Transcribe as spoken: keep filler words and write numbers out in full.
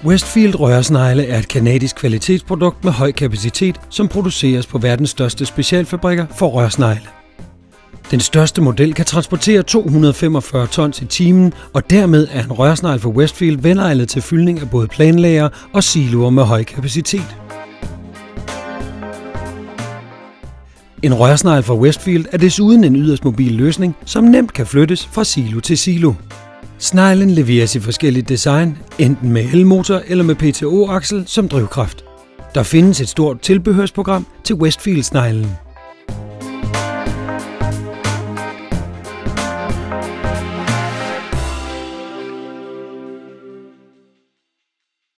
Westfield rørsnegle er et canadisk kvalitetsprodukt med høj kapacitet, som produceres på verdens største specialfabrikker for rørsnegle. Den største model kan transportere to hundrede og femogfyrre tons i timen, og dermed er en rørsnegl fra Westfield velegnet til fyldning af både planlager og siloer med høj kapacitet. En rørsnegl fra Westfield er desuden en yderst mobil løsning, som nemt kan flyttes fra silo til silo. Sneglen leveres i forskellige design, enten med elmotor eller med P T O-aksel som drivkraft. Der findes et stort tilbehørsprogram til Westfield-sneglen.